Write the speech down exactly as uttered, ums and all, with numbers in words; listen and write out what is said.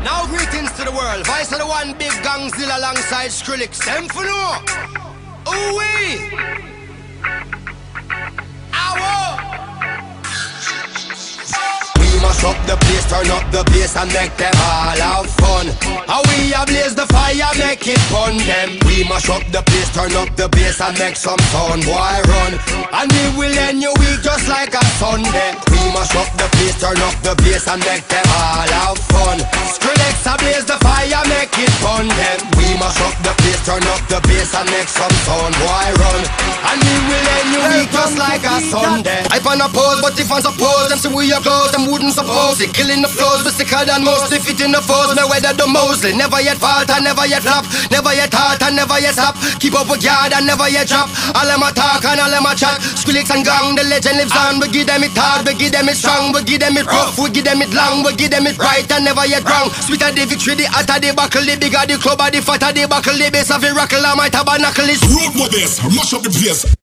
Now greetings to the world. Vice of the one big gangzilla alongside Skrillex. Them for no. Ooh wee. Ow. We mash up the place, turn up the bass and make them all have fun. How we ablaze the fire, make it fun them. We mash up the place, turn up the bass and make some sound, boy run. And we will end your week just like a Sunday. We mash up the place, turn up the bass and make them all have fun. Skrillex ablaze the fire, make it fun them. We mash up the place, turn up the bass and make some sound, boy run. And we will end your week just like a Sunday. I find a pose, but if I suppose them see we are close, them wouldn't suppose it. Killing the flows, but sicker than most. If it in the foes, no weather the Mosley. Never yet fault and never yet flop. Never yet halt and never yet stop. Keep up with yard and never yet drop. All them a talk and all them a chat. Skrillex and gang, the legend lives on. We give them it hard, we give them it strong. We give them it rough, we give them it long. We give them it right and never yet wrong. Sweeter the victory, the hotter the buckle. The bigger the club, the fatter the buckle. The bass of the rockle, and my tabernacle is road with this, mash up the place.